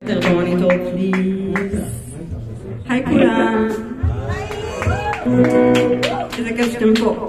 יותר במוניטור פליז. היי כולם. איזה כיף שאתם פה.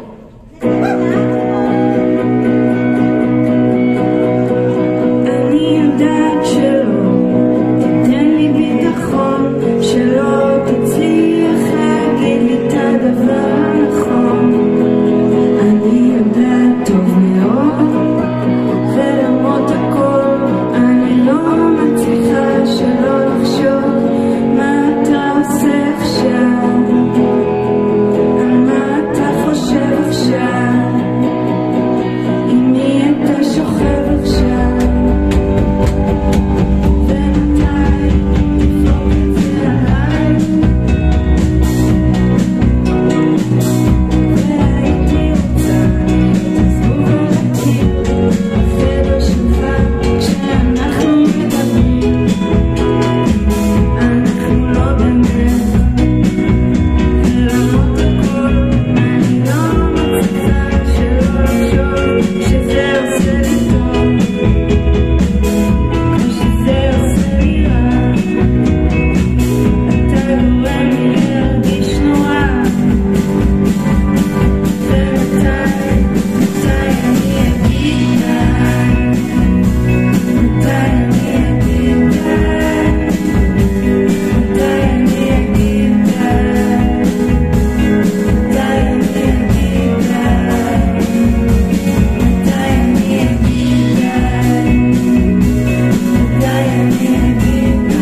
אני יודעת שלא תיתן לי ביטחון, שלא תצליח להגיד לי את הדבר הנכון. אני יודעת טוב מאוד, ולמרות הכל אני לא מצליחה שלא לחשוב מה אתה עושה עכשיו, על מה אתה חושב עכשיו, עם מי אתה שוכב עכשיו, ומתי תפרוק את זה עליי. והייתי רוצה תעזבו ולהכיר בחדר שלך כשאנחנו מדברים, אנחנו לא באמת, ולמרות הכל אני לא מצליחה שלא לחשוב שזה עושה לי טוב, כשזה עושה לי רע. אתה גורם לי להרגיש נורא. ומתי אני אגיד די? מתי אני אגיד די? מתי אני אגיד די? מתי אני אגיד די? מתי אני אגיד די? מתי אני אגיד די?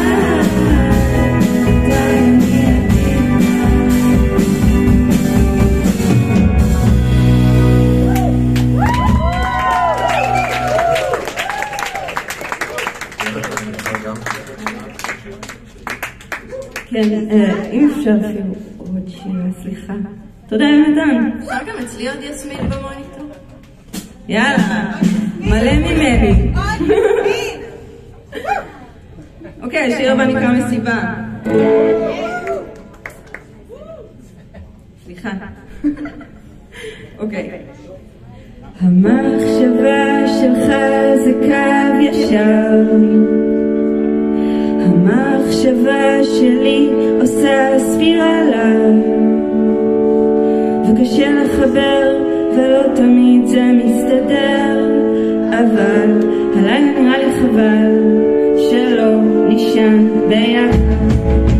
כן, אם אפשר אפילו עוד שירה, סליחה. תודה יונתן. אפשר גם אצלי עוד יסמין במוניטור? יאללה, מלא ממני. אוקיי, השיר הבא נקרא מסיבה. סליחה. אוקיי. המחשבה שלך זה קו ישר, המחשבה שלי עושה ספירלה, וקשה לחבר ולא תמיד זה מסתדר, אבל הלילה נראה לי חבל שלא נשען ביחד.